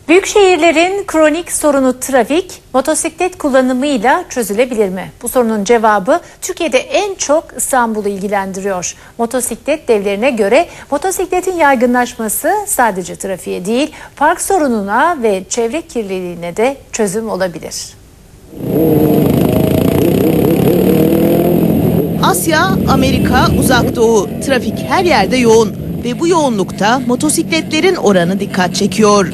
Büyük şehirlerin kronik sorunu trafik, motosiklet kullanımıyla çözülebilir mi? Bu sorunun cevabı Türkiye'de en çok İstanbul'u ilgilendiriyor. Motosiklet devlerine göre motosikletin yaygınlaşması sadece trafiğe değil, park sorununa ve çevre kirliliğine de çözüm olabilir. Asya, Amerika, Uzak Doğu. Trafik her yerde yoğun ve bu yoğunlukta motosikletlerin oranı dikkat çekiyor.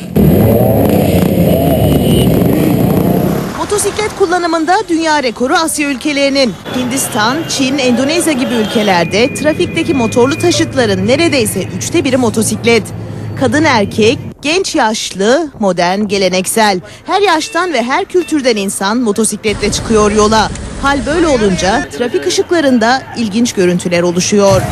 Motosiklet kullanımında dünya rekoru Asya ülkelerinin. Hindistan, Çin, Endonezya gibi ülkelerde trafikteki motorlu taşıtların neredeyse 1/3'ü motosiklet. Kadın erkek, genç yaşlı, modern, geleneksel. Her yaştan ve her kültürden insan motosikletle çıkıyor yola. Hal böyle olunca trafik ışıklarında ilginç görüntüler oluşuyor.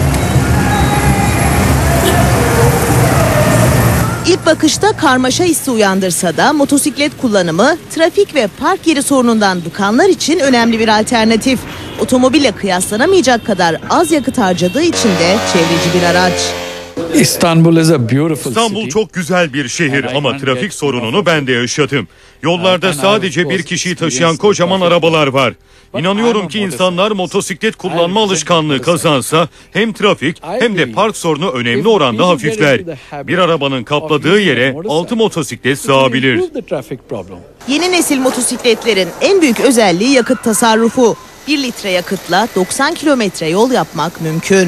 İlk bakışta karmaşa hissi uyandırsa da motosiklet kullanımı trafik ve park yeri sorunundan bıkanlar için önemli bir alternatif. Otomobille kıyaslanamayacak kadar az yakıt harcadığı için de çevreci bir araç. İstanbul çok güzel bir şehir ama trafik sorununu ben de yaşadım. Yollarda sadece bir kişiyi taşıyan kocaman arabalar var. İnanıyorum ki insanlar motosiklet kullanma alışkanlığı kazansa hem trafik hem de park sorunu önemli oranda hafifler. Bir arabanın kapladığı yere 6 motosiklet sığabilir. Yeni nesil motosikletlerin en büyük özelliği yakıt tasarrufu. 1 litre yakıtla 90 kilometre yol yapmak mümkün.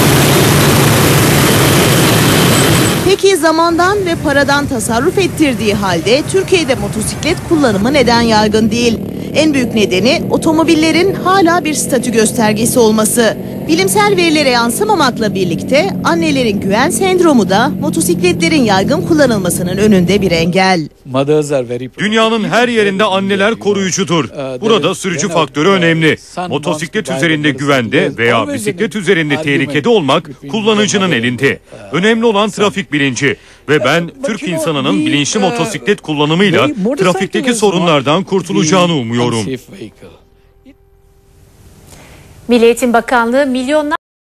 Peki zamandan ve paradan tasarruf ettirdiği halde Türkiye'de motosiklet kullanımı neden yaygın değil? En büyük nedeni otomobillerin hala bir statü göstergesi olması. Bilimsel verilere yansımamakla birlikte annelerin güven sendromu da motosikletlerin yaygın kullanılmasının önünde bir engel. Dünyanın her yerinde anneler koruyucudur. Burada sürücü faktörü önemli. Motosiklet üzerinde güvende veya bisiklet üzerinde tehlikede olmak kullanıcının elinde. Önemli olan trafik bilinci ve ben Türk insanının bilinçli motosiklet kullanımıyla trafikteki sorunlardan kurtulacağını umuyorum. Milli Eğitim Bakanlığı milyonlarca